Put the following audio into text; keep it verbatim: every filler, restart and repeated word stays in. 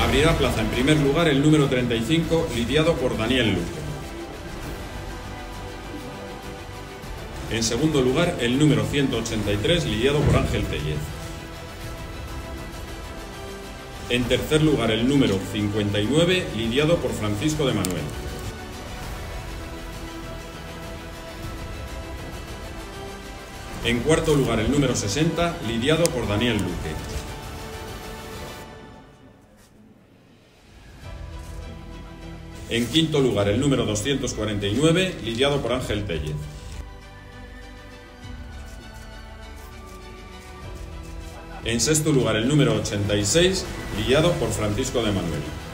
Abrirá plaza en primer lugar el número treinta y cinco, lidiado por Daniel Luque. En segundo lugar, el número ciento ochenta y tres, lidiado por Ángel Tellez. En tercer lugar, el número cincuenta y nueve, lidiado por Francisco de Manuel. En cuarto lugar, el número sesenta, lidiado por Daniel Luque. En quinto lugar, el número doscientos cuarenta y nueve, lidiado por Ángel Tellez. En sexto lugar, el número ochenta y seis, lidiado por Francisco de Manuel.